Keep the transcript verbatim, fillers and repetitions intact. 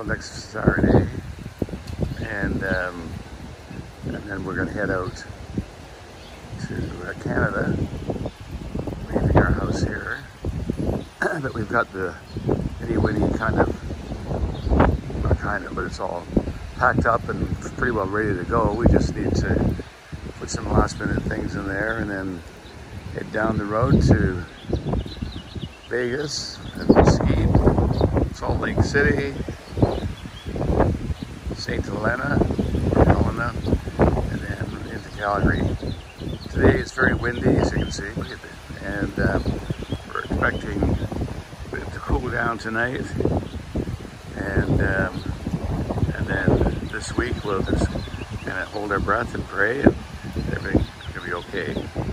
until next Saturday, and um, and then we're going to head out to uh, Canada, leaving our house here. But we've got the Minnie Winnie kind of, not kind of, but it's all packed up and pretty well ready to go. We just need to put some last minute things in there and then head down the road to Vegas and ski Salt Lake City, Saint Helena, or Helena, and then into Calgary. Today it's very windy, as you can see, and um, we're expecting it to cool down tonight, and um, and then this week we'll just kind of hold our breath and pray, and everything's gonna be okay.